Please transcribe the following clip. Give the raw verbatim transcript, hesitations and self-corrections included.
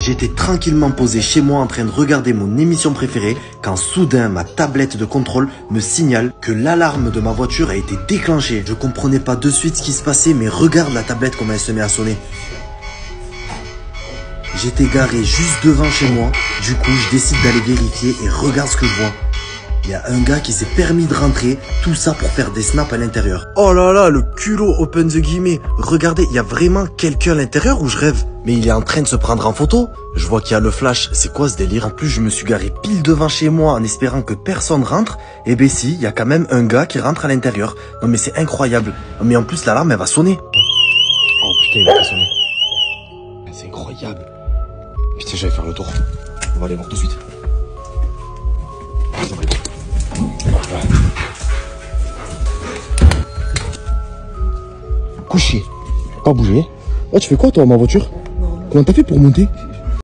J'étais tranquillement posé chez moi en train de regarder mon émission préférée quand soudain ma tablette de contrôle me signale que l'alarme de ma voiture a été déclenchée. Je comprenais pas de suite ce qui se passait, mais regarde la tablette comment elle se met à sonner. J'étais garé juste devant chez moi, du coup je décide d'aller vérifier et regarde ce que je vois. Il y a un gars qui s'est permis de rentrer, tout ça pour faire des snaps à l'intérieur. Oh là là, le culot, open the guillemets. Regardez, il y a vraiment quelqu'un à l'intérieur ou je rêve? Mais il est en train de se prendre en photo. Je vois qu'il y a le flash, c'est quoi ce délire? En plus, je me suis garé pile devant chez moi en espérant que personne rentre. Et ben si, il y a quand même un gars qui rentre à l'intérieur. Non mais c'est incroyable. Mais en plus, l'alarme, elle va sonner. Oh putain, il va pas sonner. C'est incroyable. Putain, j'allais faire le tour. On va aller voir tout de suite. Couché, pas bougé. Oh, tu fais quoi toi, ma voiture? Comment t'as fait pour monter?